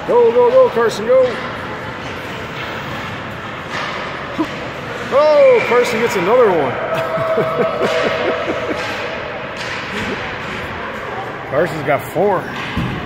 Go, go, go, Carson, go. Oh, Carson gets another one. Carson's got 4.